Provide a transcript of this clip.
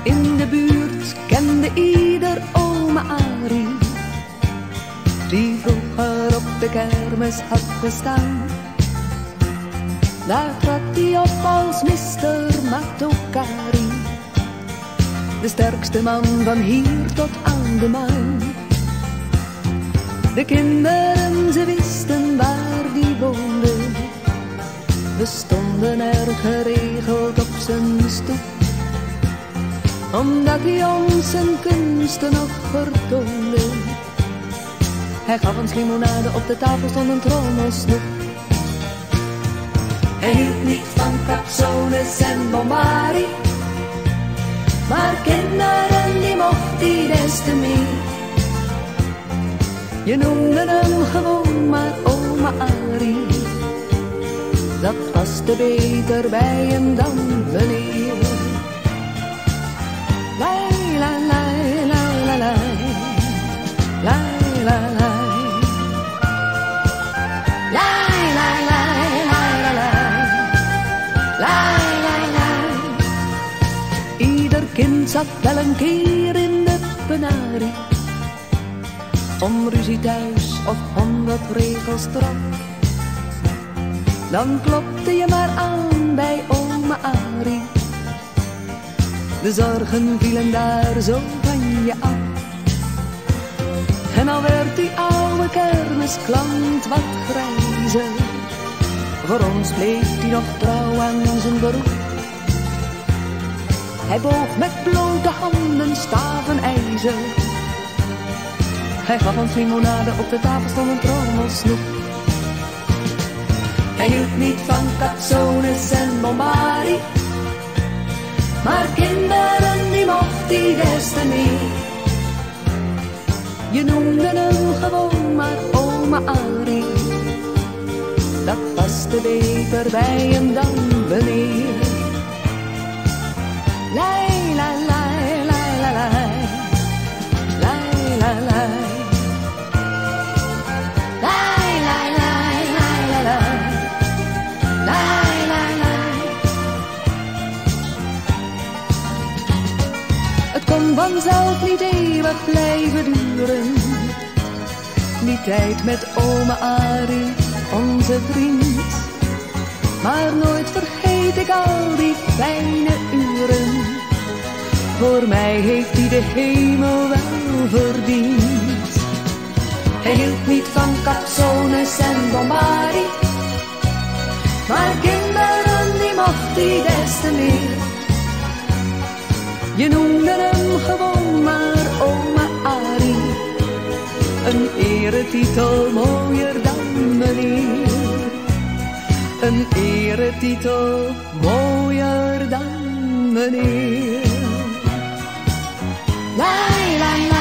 In de buurt kende ieder oma Arie, die vroeger op de kermis had gestaan. Daar trad hij op als Mr. Matokari, de sterkste man van hier tot aan de maan. De kinderen, ze wisten waar die woonde, we stonden er geregeld op zijn stoep, omdat hij ons zijn kunsten nog vertoonde. Hij gaf ons limonade, op de tafel stond een trommelsnoep. Hij hield niet van capsones en bombari, maar kinderen die mocht hij des te meer. Je noemde hem gewoon maar oma Arie, dat paste beter bij hem dan meneer. Lai, la, lai, la, la, lai. Lai, la, lai. Lai, la, lai, la, la, lai. Lai, la, lai. Ieder kind zat wel een keer in de penarie, om ruzie thuis of 100 regels straf. Dan klopte je maar aan bij oma Arie, de zorgen vielen daar zo van je af. En al werd die oude kermisklant wat grijzer, voor ons bleef hij nog trouw aan zijn beroep. Hij boog met blote handen staven ijzer. Hij gaf ons limonade, op de tafel stond een trommelsnoep. Hij hield niet van capsones en bombari, maar kinderen die mocht hij des te meer. Je noemde hem gewoon maar oma Arie, dat paste beter bij hem dan meneer. Lai, la, lai, lai, la, lai. Lai, la, lai. Lai, la, lai, lai, la, lai. Lai, la, lai. Het kon vanzelf niet eeuwig blijven duren, die tijd met oma Arie, onze vriend. Maar nooit vergeet ik al die fijne uren, voor mij heeft hij de hemel wel verdiend. Hij hield niet van capsones en bombari, maar kinderen die mocht hij des te meer. Je noemde hem gewoon maar oma Arie, een eretitel mooier dan meneer. Een eretitel mooier dan meneer. Lai, lai,